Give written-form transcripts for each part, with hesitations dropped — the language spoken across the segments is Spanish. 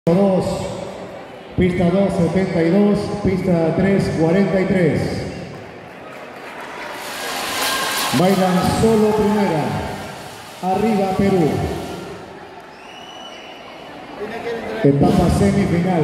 2, pista 2, 72, pista 3, 43. Bailan solo primera. Arriba Perú. Etapa semifinal.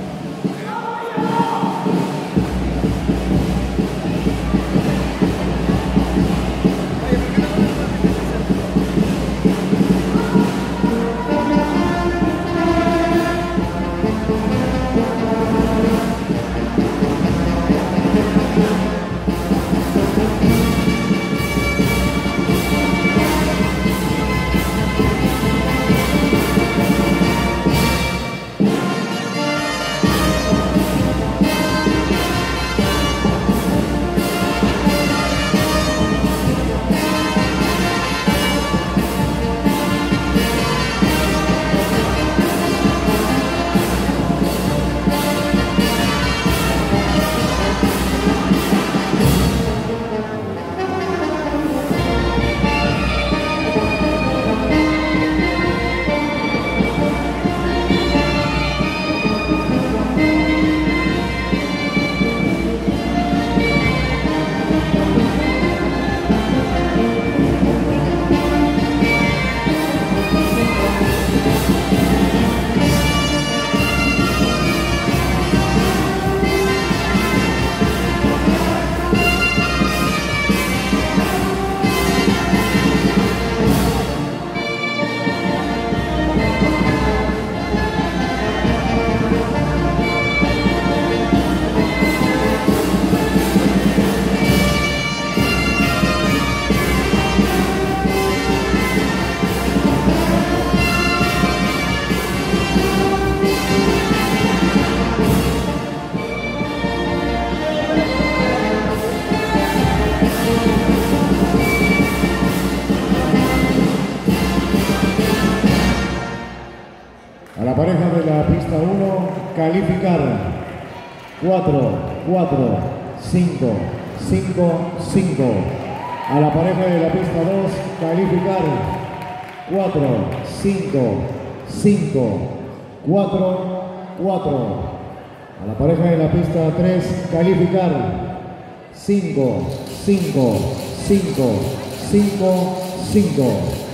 A la pareja de la pista 1, calificar 4, 4, 5, 5, 5. A la pareja de la pista 2, calificar 4, 5, 5, 4, 4. A la pareja de la pista 3, calificar 5, 5, 5, 5, 5.